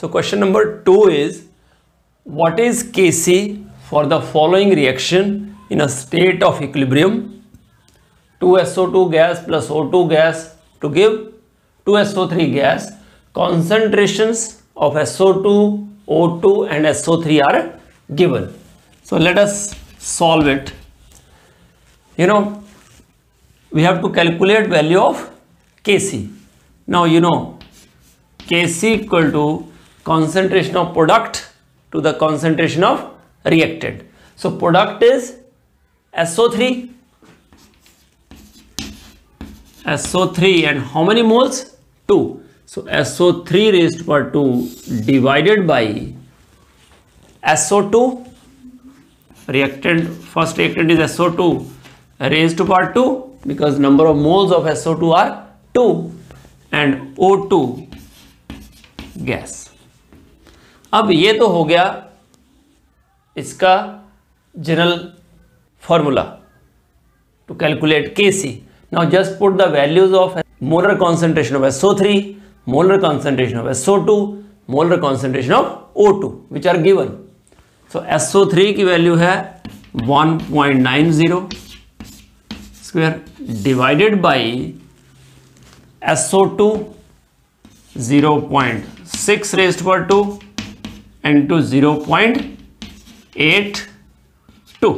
So question number 2 is, what is Kc for the following reaction in a state of equilibrium? 2SO2 gas plus O2 gas to give 2SO3 gas. Concentrations of SO2, O2 and SO3 are given. So let us solve it. You know, we have to calculate value of Kc. Now you know Kc equal to concentration of product to the concentration of reactant. So product is SO3 and how many moles? 2. So SO3 raised to power 2 divided by SO2, reactant, first reactant is SO2 raised to power 2 because number of moles of SO2 are 2, and O2 gas. अब ये तो हो गया इसका general formula to calculate Kc. Now just put the values of molar concentration of SO3, molar concentration of SO2, molar concentration of O2 which are given. So SO3 की value है 1.90 square divided by SO2 0.6 raised to power 2 and to 0.82.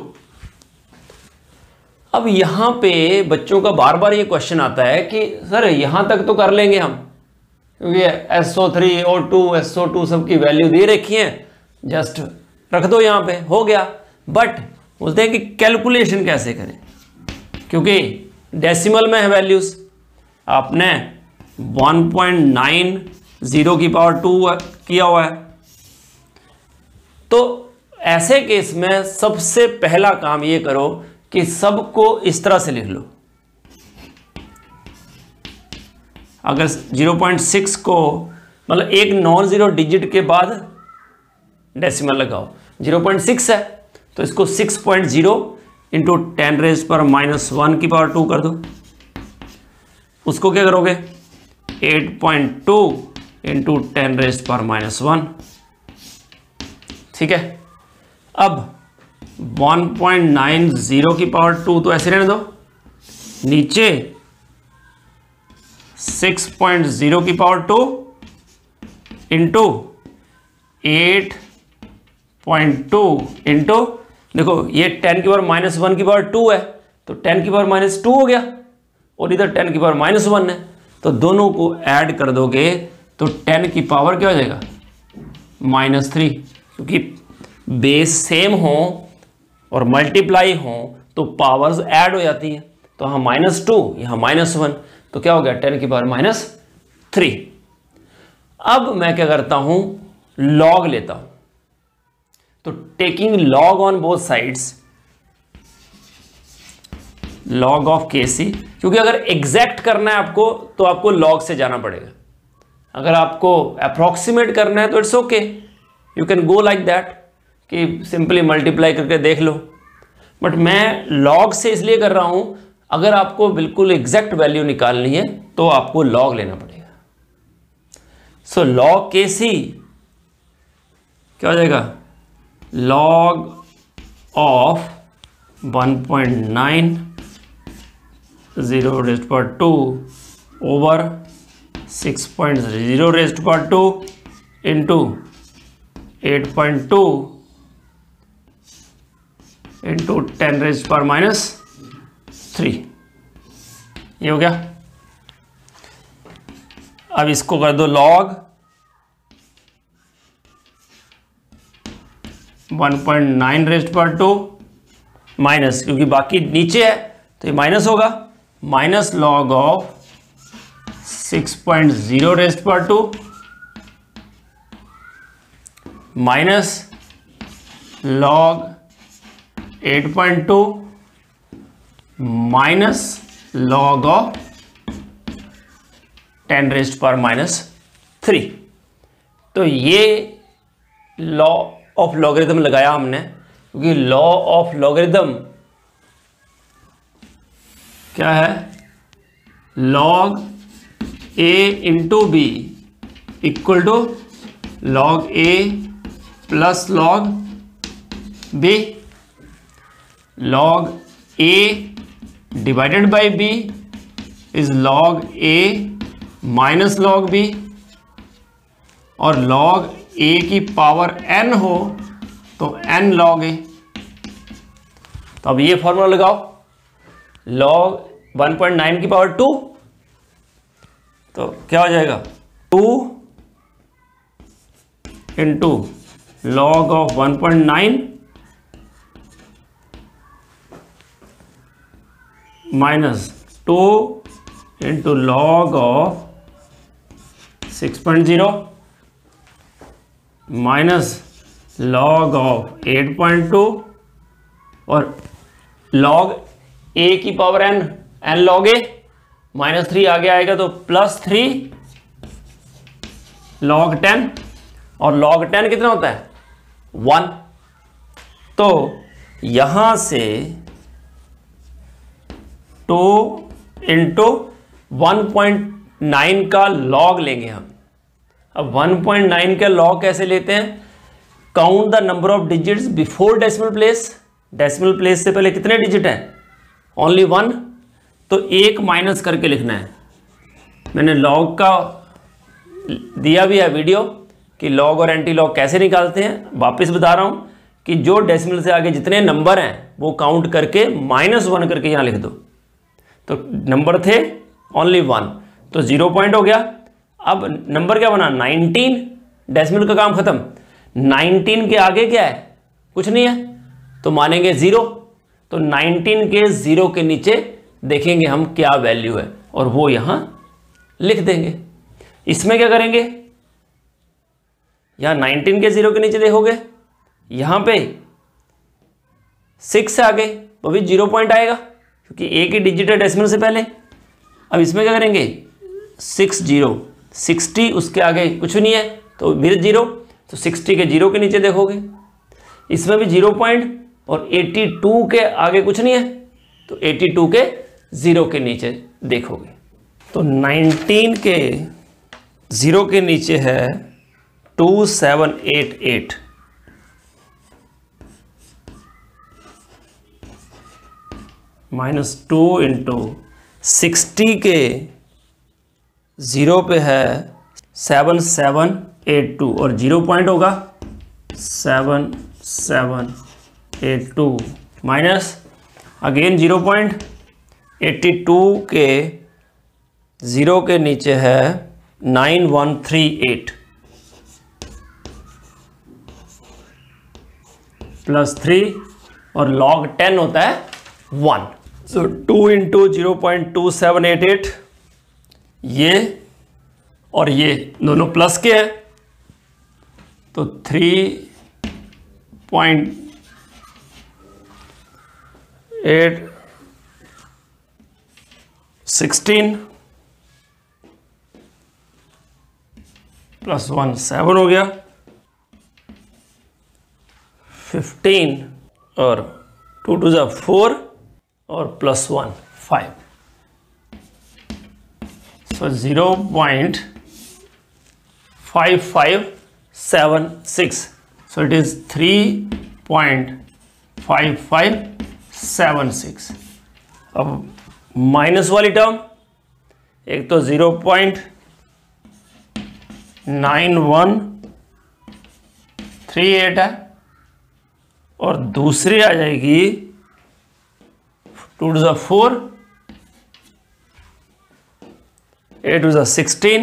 अब यहां पे बच्चों का बार बार ये question आता है कि सर यहां तक तो कर लेंगे हम, क्योंकि SO3, O2, SO2 सबकी वैल्यू दे रखी है, जस्ट रख दो यहां पे, हो गया. बट बोलते हैं कि कैलकुलेशन कैसे करें, क्योंकि डेसिमल में है वैल्यूज. आपने 1.90 की पावर 2 किया हुआ है. तो ऐसे केस में सबसे पहला काम ये करो कि सबको इस तरह से लिख लो. अगर 0.6 को मतलब एक नॉन जीरो डिजिट के बाद डेसिमल लगाओ, 0.6 है तो इसको 6.0 इंटू 10 रेज़ पर -1 की पावर 2 कर दो. उसको क्या करोगे 8.2 इंटू 10 रेज़ पर -1. ठीक है. अब 1.90 की पावर 2 तो ऐसे रहने दो, नीचे 6.0 की पावर 2 इंटू 8.2 इंटू, देखो ये 10 की पावर -1 की पावर 2 है तो 10 की पावर -2 हो गया, और इधर 10 की पावर -1 है, तो दोनों को ऐड कर दोगे तो 10 की पावर क्या हो जाएगा -3. क्योंकि बेस सेम हो और मल्टीप्लाई हो तो पावर्स ऐड हो जाती है. तो यहाँ -2 यहाँ -1 तो क्या हो गया 10 की पावर -3. अब मैं क्या करता हूं लॉग लेता हूं. तो taking log on both sides, log of Kc, क्योंकि अगर एग्जैक्ट करना है आपको तो आपको लॉग से जाना पड़ेगा. अगर आपको अप्रोक्सीमेट करना है तो it's okay, you can go like that कि सिंपली मल्टीप्लाई करके देख लो. बट मैं लॉग से इसलिए कर रहा हूं, अगर आपको बिल्कुल एग्जैक्ट वैल्यू निकालनी है तो आपको लॉग लेना पड़ेगा. सो लॉग Kc क्या हो जाएगा, log of 1.90 raised to power 2 over 6.0 raised to power 2 into 8.2 into 10 raised to power -3. ये हो गया. अब इसको कर दो log 1.9 raised to power 2 minus, क्योंकि बाकी नीचे है तो ये माइनस होगा, minus log of 6.0 raised to power 2 minus log 8.2 minus log of 10 raised to power -3. तो ये लॉ ऑफ लॉगरिथम लगाया हमने, क्योंकि लॉ ऑफ लॉगरिथम क्या है, log a into B equal to log A plus log B, log A divided by B is log A minus log B, और log A की power n हो तो n log A। तो अब ये formula लगाओ, log 1.9 की power 2, तो क्या हो जाएगा 2 into log of 1.9 minus 2 into log of 6.0 minus log of 8.2 और log A की power n, n log A minus 3 आगे आएगा तो प्लस 3 log 10, और log 10 कितना होता है 1। तो यहां से 2 इंटू 1.9 का log लेंगे हम। अब 1.9 का log कैसे लेते हैं, count the number of digits before decimal place. Decimal place से पहले कितने डिजिट हैं, ओनली 1, तो एक माइनस करके लिखना है। मैंने log का दिया भी है वीडियो कि log और एंटी लॉग कैसे निकालते हैं। वापस बता रहा हूं कि जो डेसिमल से आगे जितने नंबर हैं वो काउंट करके -1 करके यहां लिख दो। तो नंबर थे ओनली 1, तो 0 पॉइंट हो गया। अब नंबर क्या बना 19, डेसिमल का काम खत्म। 19 के आगे क्या है, कुछ नहीं है, तो मानेंगे 0। तो 19 के 0 के नीचे देखेंगे हम क्या वैल्यू है और वो यहां लिख देंगे। इसमें क्या करेंगे, यहां 19 के 0 के नीचे देखोगे, यहां पे 6 से आगे वो भी 0 पॉइंट आएगा क्योंकि एक ही डिजिट है डेसिमल से पहले। अब इसमें क्या करेंगे 60, उसके आगे कुछ नहीं है तो फिर 0, तो 60 के 0 के नीचे देखोगे, इसमें भी 0 पॉइंट, और 82 के आगे कुछ नहीं है तो 82 के 0 के नीचे देखोगे। तो 19 के 0 के नीचे है 2788, -2 इंटू 60 के 0 पे है 7782, और 0 पॉइंट होगा 7782 माइनस अगेन 0 पॉइंट, 82 के 0 के नीचे है 9138 प्लस 3, और log 10 होता है 1। सो 2 इंटू 0.2788, ये और ये दोनों प्लस के हैं तो 3.816 प्लस 1 7 हो गया, 15 और 2 2 जा 4 और plus 1 5, so 0.5576, so it is 3.5576। अब माइनस वाली टर्म, एक तो 0.9138 है और दूसरी आ जाएगी 2 2 4, 8 2 16,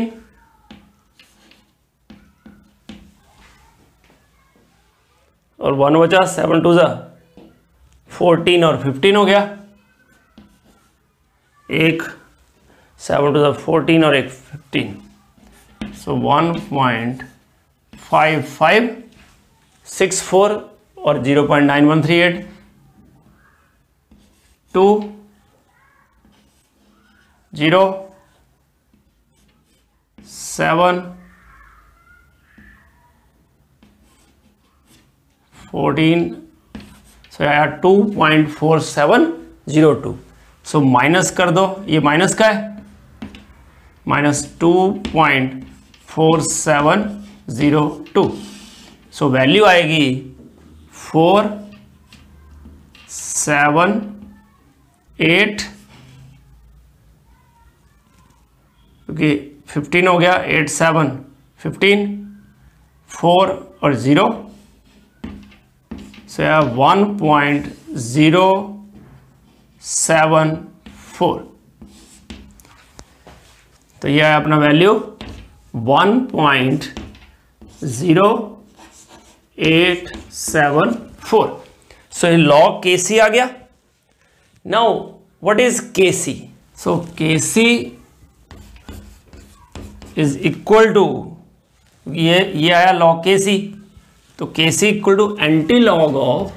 और 1 बचा, 7 2 14 और 15 हो गया, एक 7 2 14 और एक 15, सो 1.5564 और 0.9138, 2 0 7 14, सो आया 2.4702। सो माइनस कर दो, ये माइनस का है, -2.4702 0.02। सो वैल्यू आएगी 4, 7, 8, क्योंकि 15 हो गया, 8, 7, 15, 4 और 0, सो 1.074। तो यह है अपना वैल्यू 1.0874। सो ये लॉग केसी आ गया। Now what is Kc? So Kc is equal to, ये आया लॉग केसी, तो Kc equal to anti log of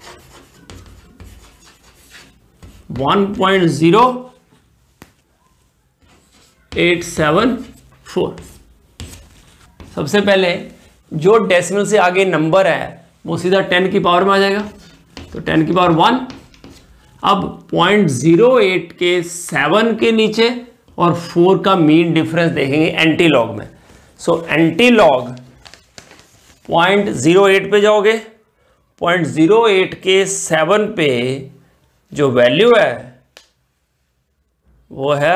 1.0874। सबसे पहले जो डेसिमल से आगे नंबर है वो सीधा 10 की पावर में आ जाएगा, तो 10 की पावर 1। अब 0.08 के 7 के नीचे और 4 का मीन डिफरेंस देखेंगे एंटी लॉग में। सो एंटी लॉग 0.08 पे जाओगे, 0.08 के 7 पे जो वैल्यू है वो है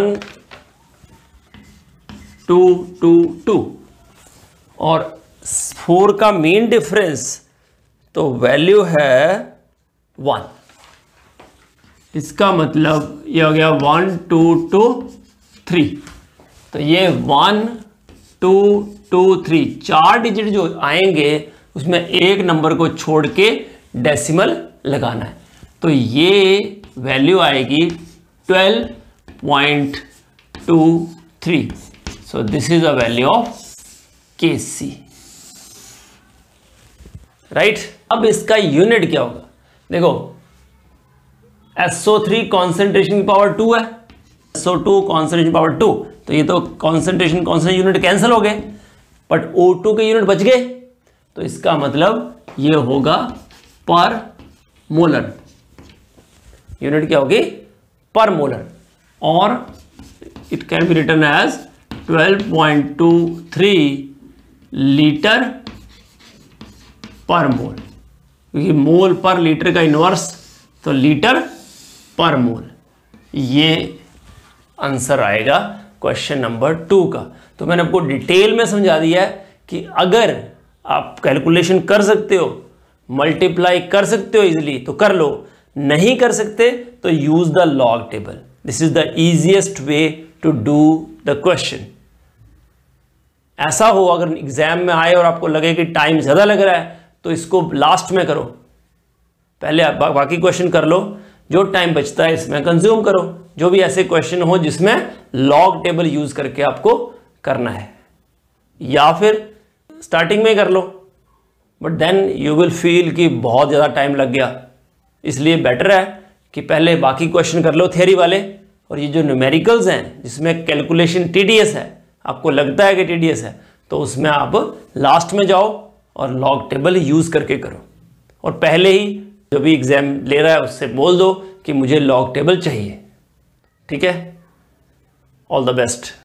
1222 और 4 का मीन डिफरेंस तो वैल्यू है 1। इसका मतलब ये हो गया 1, 2, 2, 3। तो ये 1, 2, 2, 3 4 डिजिट जो आएंगे उसमें एक नंबर को छोड़ के डेसिमल लगाना है। तो ये वैल्यू आएगी 12.23। So this is a value of Kc, right. अब इसका यूनिट क्या होगा? देखो SO3 कॉन्सेंट्रेशन की पावर 2 है, SO2 कॉन्सेंट्रेशन पावर 2, तो ये तो कॉन्सेंट्रेशन यूनिट कैंसिल हो गए, बट O2 के यूनिट बच गए। तो इसका मतलब ये होगा पर मोलर। यूनिट क्या होगी? पर मोलर, और it can be written as 12.23 litre per mole, क्योंकि मोल पर लीटर का इनवर्स, तो लीटर पर मोल। ये आंसर आएगा क्वेश्चन नंबर 2 का। तो मैंने आपको डिटेल में समझा दिया है कि अगर आप कैलकुलेशन कर सकते हो, मल्टीप्लाई कर सकते हो इजीली तो कर लो, नहीं कर सकते तो use the log table. This is the easiest way to do the question. ऐसा हो अगर एग्जाम में आए और आपको लगे कि टाइम ज्यादा लग रहा है तो इसको लास्ट में करो, पहले आप बाकी क्वेश्चन कर लो, जो टाइम बचता है इसमें कंज्यूम करो। जो भी ऐसे क्वेश्चन हो जिसमें लॉग टेबल यूज करके आपको करना है, या फिर स्टार्टिंग में कर लो, but then you will feel कि बहुत ज़्यादा टाइम लग गया। इसलिए बेटर है कि पहले बाकी क्वेश्चन कर लो थियरी वाले, और ये जो न्यूमेरिकल्स हैं जिसमें कैलकुलेशन टीडीएस है, आपको लगता है कि टीडीएस है, तो उसमें आप लास्ट में जाओ और लॉग टेबल यूज करके करो। और पहले ही जो भी एग्जाम ले रहा है उससे बोल दो कि मुझे लॉग टेबल चाहिए। ठीक है, ऑल द बेस्ट।